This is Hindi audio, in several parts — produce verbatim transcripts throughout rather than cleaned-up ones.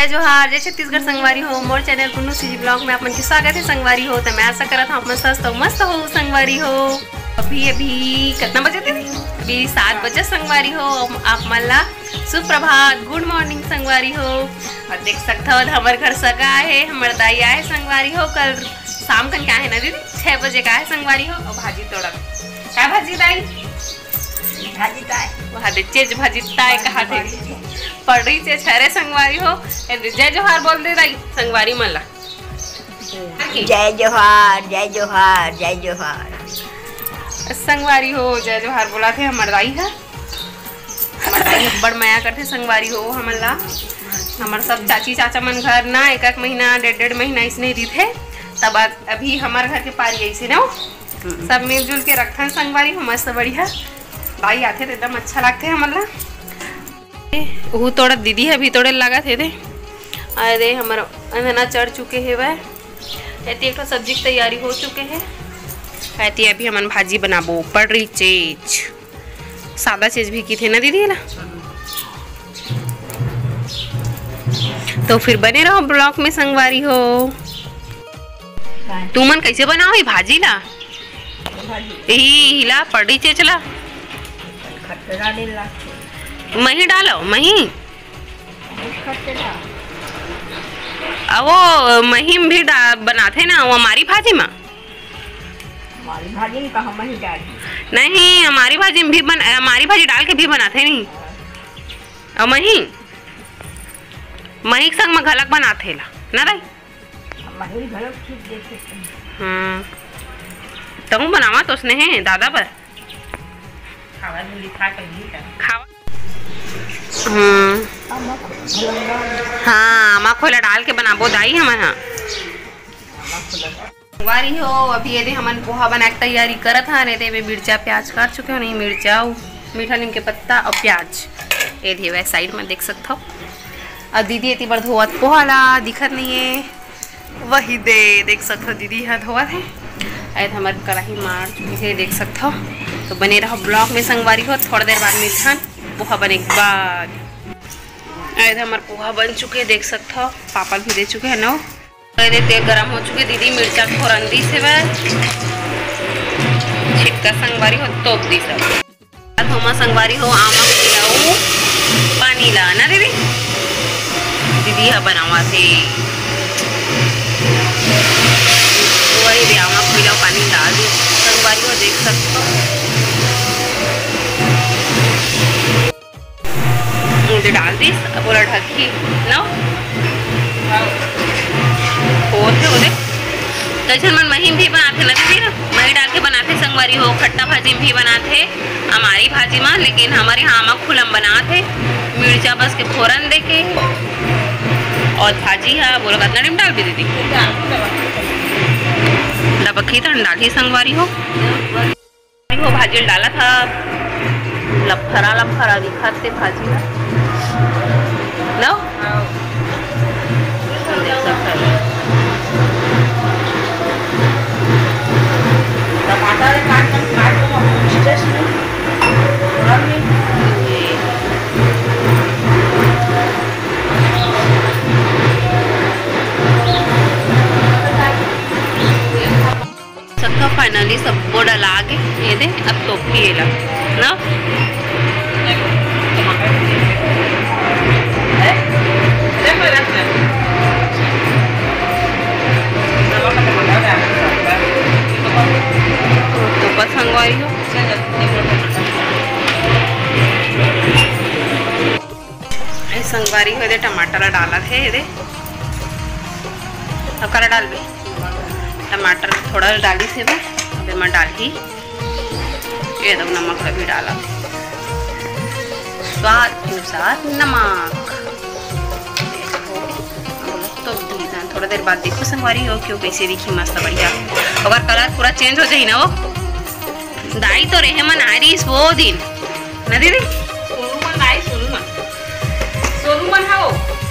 जय जोहार, जय छत्तीसगढ़ संगवारी हो। मोर चैनल कुन्नू सीजी ब्लॉग में अपन के स्वागत है संगवारी हो। तो मैं आशा करत हूँ अपन स्वस्थ हो, मस्त हो संगवारी हो। अभी अभी कितना बजे थे? अभी सात बजे संगवारी हो। आप मन ला सुप्रभात, गुड मॉर्निंग संगवारी हो। और देख सकते हो हमारे घर सगा है, हमारे दाई आए संगवारी हो। कल शाम कन क्या है ना दीदी, छह बजे का है संगवारी हो। और भाजी तोड़ा क्या भाजी दाई? भाजी ताए वहाँ चेज भाजी ताए कहा थे पड़ी से छरे संगवारी हो। जय जोहार बोल दे दाई संगवारी मन ला। जय जोहार, जय जोहार, जय जोहार संगवारी हो। जय जोहार बोला थे हमार दाई है। हमार दाई बड़ माया करते संगवारी हो हमन ला। हमार सब चाची चाचा मन घर ना एक एक महीना डेढ़ डेढ़ महीना इसने रही थे। तब अभी हमारे घर के पारी ऐसे ना सब मिलजुल के रखन संगवारी हो, मस्त बढ़िया। भाई आते थे एकदम अच्छा लगते है हमला। वो थोड़ा दीदी है अभी थोड़े लगा थे थे अरे हमारा अंधना चढ़ चुके हैं वह कहती एक तो सब्जी की तैयारी हो चुके हैं। कहती अभी हमन भाजी बनाबो पड़ रही चीज सादा चीज भी की थे ना दीदी ना। तो फिर बने रहो ब्लॉग में संगवारी हो। तू मन कैसे बनाओ ये भाजी ला? यही हिला पड़ी चीज ला मही डालो मही वो महीम भी बनाते ना वो हमारी भाजी में। हमारी भाजी में कहाँ मही डाल? नहीं हमारी भाजी में भी बन हमारी भाजी डाल के भी बनाते नहीं। और मही मही संग में घलक बनाते ला ना भाई। मही घलक ठीक देख सकते हैं। हम्म तुम बनावा तो उसने है दादा पर खावा में लिखा कर लिखा खावा। हम्म हाँ आमा खोला डाल के बनाबो दाई हम यहाँ संगवारी हो। अभी यदि हमन पोहा बना के तैयारी करत हा नहीं तो मिर्चा प्याज काट चुके हो। नहीं मिर्चा मीठा नीम के पत्ता और प्याज ये थे वह साइड में देख सकते हो। और दीदी इतनी बार धोवत पोहा ला दिखत नहीं है वही दे देख सकते हो दीदी यहाँ धोवत है। ऐसे हमारे कढ़ाई मार चुकी है देख सकते हो। तो बने रहो ब्लॉग में संगवारी हो। थोड़ी देर बाद मिर्चा पोहा बने के बाद ऐसे हमारे पोहा बन चुके देख सकते हो। पापड़ भी दे चुके हैं ना। अरे तेल गरम हो चुके दीदी मिर्चा फोरन दी से वह छिटका संगवारी हो तोप दी सब धोमा संगवारी हो। आमा खिलाऊ पानी ला ना दीदी दीदी यहाँ बनावा थे वही भी आमा खिलाऊ पानी डाल दी संगवारी हो देख सकते हो। मुझे डाल दी बोला ढकी ना होते होते कैसे मन महीम भी बनाते ना दीदी ना मही डाल के बनाते संगवारी हो। खट्टा भाजी भी बनाते हमारी भाजी में, लेकिन हमारे यहाँ खुलम बनाते मिर्चा बस के फोरन दे के और भाजी है बोला कितना टाइम डाल भी दीदी लबकी तो डाली संगवारी हो हो भाजी डाला था लफरा लफरा दिखाते भाजी ना नो टमाटर काट कर काट दो सबका फाइनली सबको डला के ये दे अब तो पिएला ना तो बस संगवारी हो संगवारी हो दे टमाटर डाला थे ये दे अब करा डाल भी टमाटर थोड़ा डाली से अभी मैं डाल ही ये दो नमक भी डाला स्वाद अनुसार नमक तो थोड़ा देर बाद देखो संगवारी हो क्यों कैसे दिखी मस्त बढ़िया। अगर कलर पूरा चेंज हो जाए ना वो दाई तो रहे मन आ रही वो दिन ना दीदी सोनू मन दाई सोनू मन सोनू मन है वो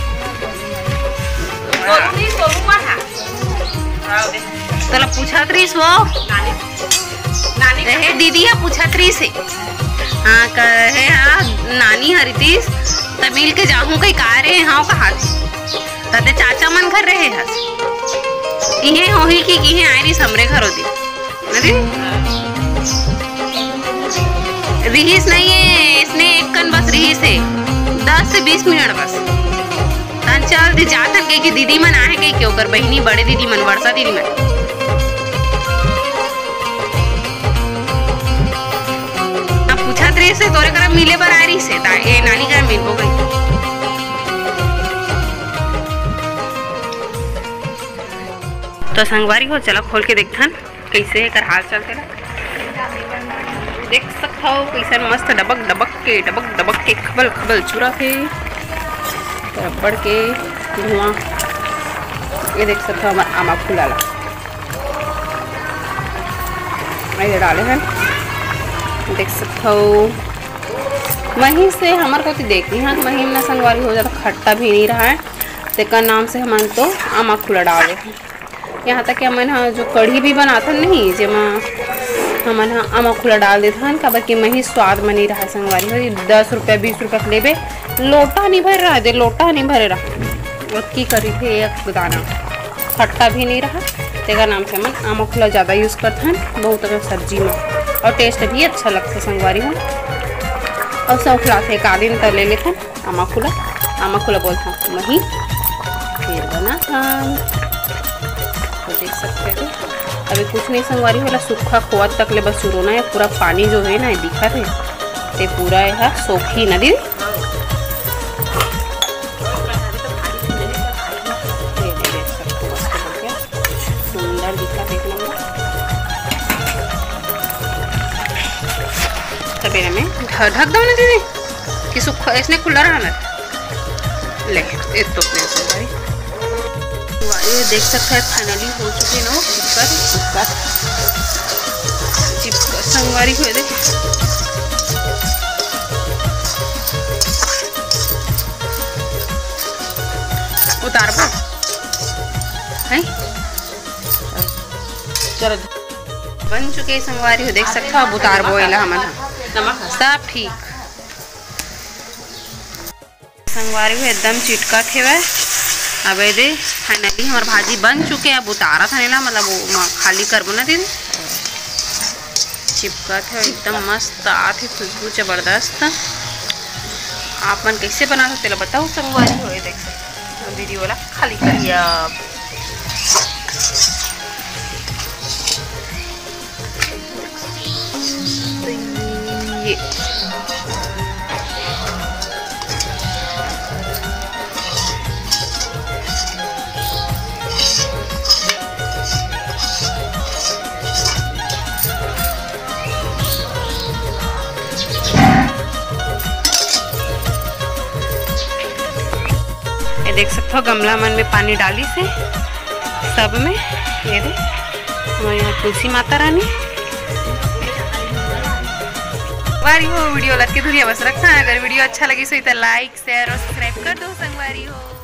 सोनू नहीं सोनू मन है तो पूछा त्रीस वो नानी रहे दीदी है पूछा त्रीस है हाँ कहे हाँ नानी हरितीस तब मिल के जाऊँ कहीं कहा रहे हाँ कहा दे चाचा मन घर रहे हस इहे होही कि इहे आए रही हमरे घर होती नदी रिहिस नहीं है इसने एक कन बस रिहिस है दस से बीस मिनट बस तन चल दी जातन के कि दीदी मन आए के क्यों कर बहनी बड़े दीदी मन वर्षा दीदी मन अब पूछत रही से तोरे करा मिले बर आ रही से ता ए नानी करा मिलबो गई तो संगवारी हो चला खोल के देखथन कैसे कर हाल चाल तेरा देख सकता हो कैसे मस्त डबक डबक के डबक डबक के खबल खबल चूरा थे रबड़ के धुआं ये देख सकते हो हमारा आमा फूला ला ये डाले हैं देख सकते हो वहीं से हमारे को तो देखनी है वहीं ना संगवारी हो जाता खट्टा भी नहीं रहा है तेका नाम से हम तो आमा फूला डाले हैं यहाँ तक कि हमन हाँ जो कढ़ी भी बनाता नहीं जेमा हमन हाँ आमा खुला डाल देता हन काबर कि मही स्वाद मनी रहा संगवारी हो दस रुपया बीस रुपया लेबे लोटा नहीं भर रहा दे लोटा नहीं भरे रहा और की करी थे एक दाना खट्टा भी नहीं रहा तेगा नाम से हमन आमा खुला ज़्यादा यूज़ करते हैं बहुत अगर सब्जी में और टेस्ट भी अच्छा लगता है संगवारी हो और सब खिलाते एक आदि तर ले लेते हैं आमा खुला आमा खुला बोलता हूँ मही फिर बना तो देख सकते हो अभी कुछ नहीं संगवारी वाला सूखा खोआ तक ले बस शुरू ना है पूरा पानी जो है ना दिखा थे ते पूरा है सोखी नदी सुंदर दिखा थे सवेरे में ढक दो ना दीदी कि सूखा इसने खुला रहा ना ले एक तो संगवारी ये देख सकते हैं फाइनली हो चुके ना चिपका चिपका चिपका संगवारी हुए देख उतार पो है चलो बन चुके संगवारी हो देख सकते हो अब उतार बो इला हमारा नमक सब ठीक संगवारी हुए एकदम चिटका थे वह अब दे फाइनली हमार भाजी बन चुके अब उतारा था ना मतलब वो खाली करबो ना दीदी चिपका थे एकदम मस्त आते खुशबू जबरदस्त आप मन कैसे बना सकते ला बताओ संगवारी हो देख सकते दीदी वाला खाली करिया ये देख सकते हो गमला मन में पानी डाली से सब में ये दे हमारे यहाँ तुलसी माता रानी वारी हो वीडियो लग के धुरिया बस रखना अगर वीडियो अच्छा लगी सो तो लाइक शेयर और सब्सक्राइब कर दो संगवारी हो।